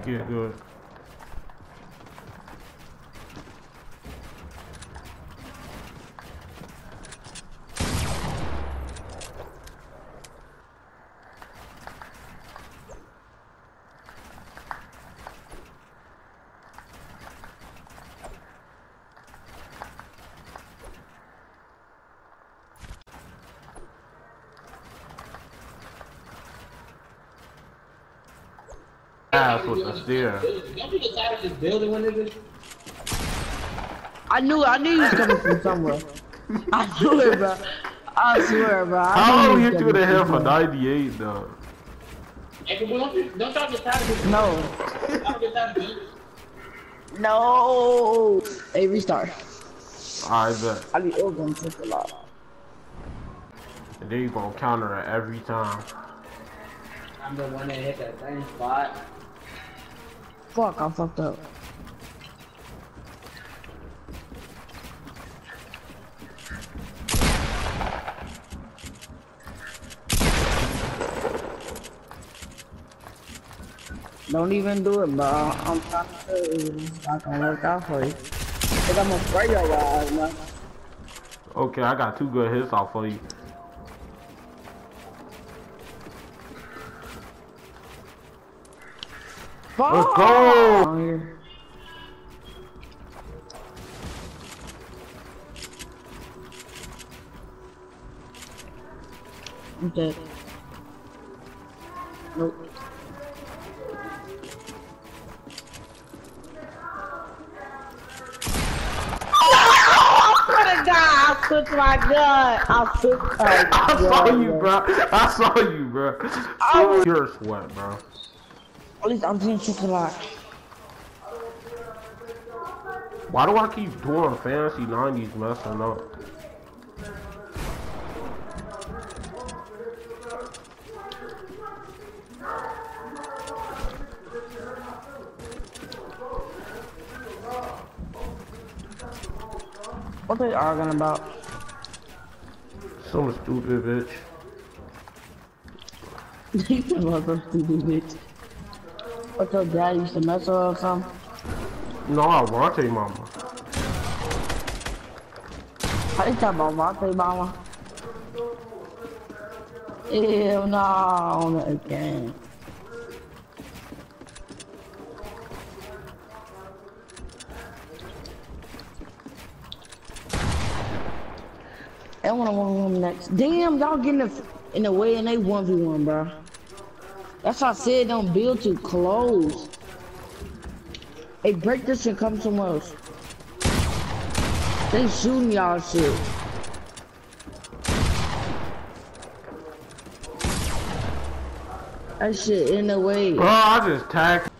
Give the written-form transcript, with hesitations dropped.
Get good. Ass with the steer. Don't you get tired of this building when niggas? I knew he was coming from somewhere. I knew it, bro. I swear, bro. How hit you in the head for 98, though? Hey, but don't y'all get tired of this? No. Y'all get tired of this? No. Hey, restart. Alright, bet. I be over and take a lot. And then you gonna counter it every time. I'm the one that hit that same spot. Fuck, I fucked up. Don't even do it, bro. I'm trying to tell you, it's not gonna work out for you. Cause I'm gonna spray your eyes, man. Okay, I got 2 good hits off for you. Fuck! Let's go! I'm dead. Nope. I took my gun. I took my gun. I saw you, bro. I saw you, bro. You're a sweat, bro. At least I'm doing shit a lot. Why do I keep doing fantasy 90s messing up? What they arguing about? Some stupid bitch. You talking about some stupid bitch. What your dad used to mess with her or something? No, I want a mama. How you talking about Monte mama? Ew, no, again. I wanna 1v1 next. Damn, y'all getting in the way and they 1v1, bro. That's why I said don't build too close. Hey, break this and come somewhere else. They shooting y'all shit. That shit in the way. Bro, I just tagged.